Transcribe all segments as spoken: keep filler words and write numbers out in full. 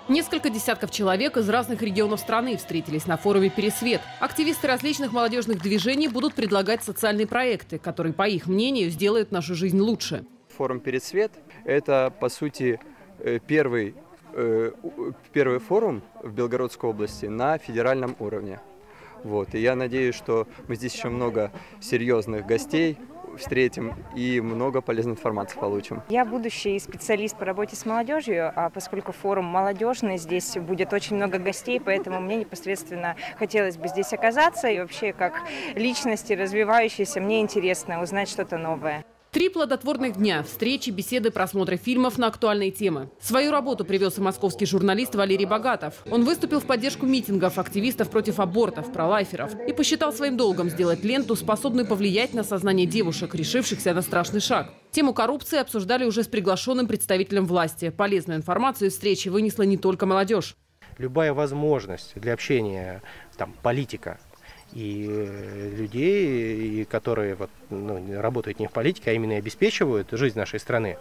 Несколько десятков человек из разных регионов страны встретились на форуме «Пересвет». Активисты различных молодежных движений будут предлагать социальные проекты, которые, по их мнению, сделают нашу жизнь лучше. Форум «Пересвет» – это, по сути, первый, первый форум в Белгородской области на федеральном уровне. Вот. И я надеюсь, что мы здесь еще много серьезных гостей встретим и много полезной информации получим. Я будущий специалист по работе с молодежью, а поскольку форум молодежный, здесь будет очень много гостей, поэтому мне непосредственно хотелось бы здесь оказаться. И вообще, как личности развивающейся, мне интересно узнать что-то новое. Три плодотворных дня – встречи, беседы, просмотры фильмов на актуальные темы. Свою работу привез и московский журналист Валерий Богатов. Он выступил в поддержку митингов активистов против абортов, пролайферов, и посчитал своим долгом сделать ленту, способную повлиять на сознание девушек, решившихся на страшный шаг. Тему коррупции обсуждали уже с приглашенным представителем власти. Полезную информацию из встречи вынесла не только молодежь. Любая возможность для общения там, политика и людей, которые вот, ну, работают не в политике, а именно обеспечивают жизнь нашей страны,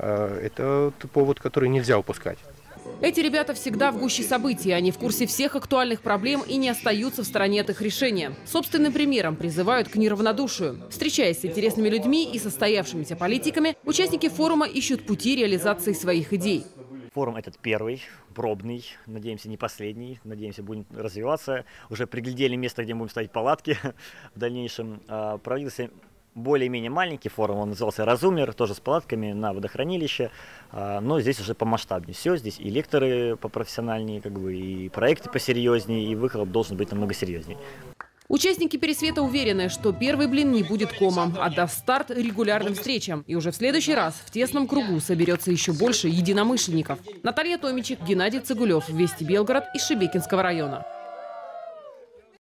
это повод, который нельзя упускать. Эти ребята всегда в гуще событий. Они в курсе всех актуальных проблем и не остаются в стороне от их решения. Собственным примером призывают к неравнодушию. Встречаясь с интересными людьми и состоявшимися политиками, участники форума ищут пути реализации своих идей. Форум этот первый, пробный, надеемся, не последний, надеемся, будем развиваться. Уже приглядели место, где мы будем ставить палатки в дальнейшем. Проводился более-менее маленький форум, он назывался «Разумер», тоже с палатками на водохранилище, но здесь уже помасштабнее все, здесь и лекторы попрофессиональнее, как бы, и проекты посерьезнее, и выхлоп должен быть намного серьезнее. Участники «Пересвета» уверены, что первый блин не будет комом, а даст старт регулярным встречам. И уже в следующий раз в тесном кругу соберется еще больше единомышленников. Наталья Томичек, Геннадий Цигулев, Вести Белгород из Шебекинского района.